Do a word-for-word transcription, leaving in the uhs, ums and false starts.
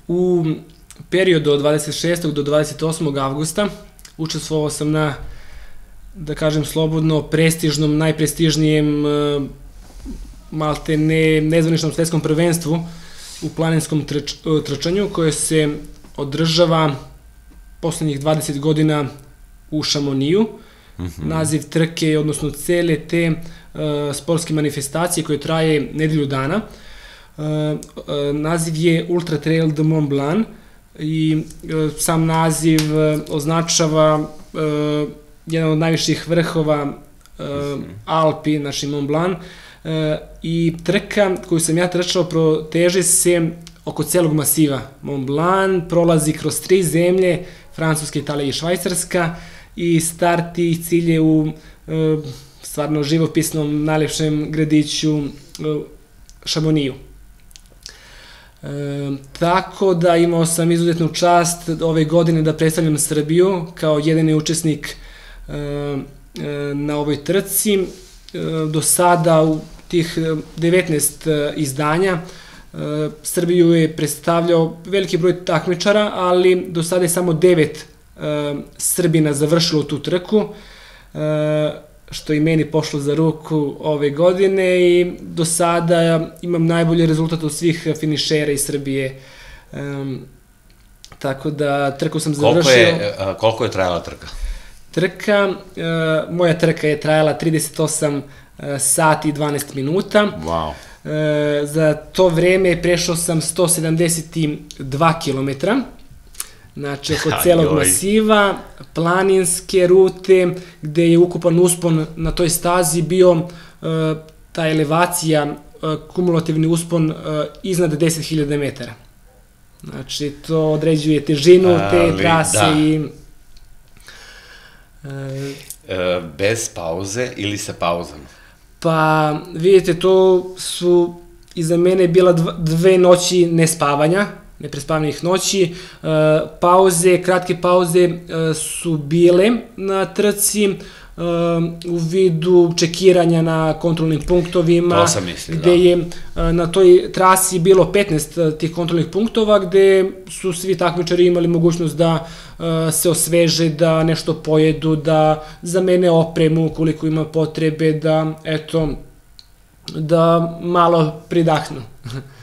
U periodu od dvadeset šestog do dvadeset osmog avgusta učestvovao sam na, da kažem slobodno, prestižnom, najprestižnijem malte ne nezvaničnom svetskom prvenstvu u planinskom trč, trčanju koje se održava poslednjih dvadeset godina u Šamoniju. Mm-hmm. Naziv trke, odnosno cele te uh, sportske manifestacije koje traje nedelju dana. Uh, uh, naziv je Ultra Trail de Mont Blanc i uh, sam naziv uh, označava uh, jedan od najviših vrhova uh, mm-hmm. Alpi, znači Mont Blanc, uh, i trka koju sam ja trčao proteže se oko celog masiva Mont Blanc, prolazi kroz tri zemlje, Francuska, Italija i Švajcarska, i start i cilj je u e, stvarno živopisnom najlepšem gradiću e, Šamoniju. E, tako da imao sam izuzetnu čast ove godine da predstavljam Srbiju kao jedini učesnik e, e, na ovoj trci. E, do sada u tih devetnaest izdanja e, Srbiju je predstavljao veliki broj takmičara, ali do sada je samo devet Srbina završilo tu trku, što i meni pošlo za ruku ove godine i do sada imam najbolji rezultat od svih finišera iz Srbije. Tako da trku sam završio. Koliko je, koliko je trajala trka? Trka, moja trka je trajala trideset osam sati i dvanaest minuta. Wow. Za to vreme prešao sam sto sedamdeset dva kilometra. Znači, oko celog masiva, planinske rute, gde je ukupan uspon na toj stazi bio uh, ta elevacija, uh, kumulativni uspon uh, iznad deset hiljada metara. Znači, to određuje težinu te trase da. i... Uh, e, bez pauze ili sa pauzom? Pa, vidite, to su iza mene bila dva, dve noći nespavanja, neprespavnih noći, pauze, kratke pauze su bile na trci u vidu čekiranja na kontrolnim punktovima. To sam mislio, da. Gde je na toj trasi bilo petnaest tih kontrolnih punktova gde su svi takmičari imali mogućnost da se osveže, da nešto pojedu, da zamene opremu koliko ima potrebe, da, eto, da malo pridahnu.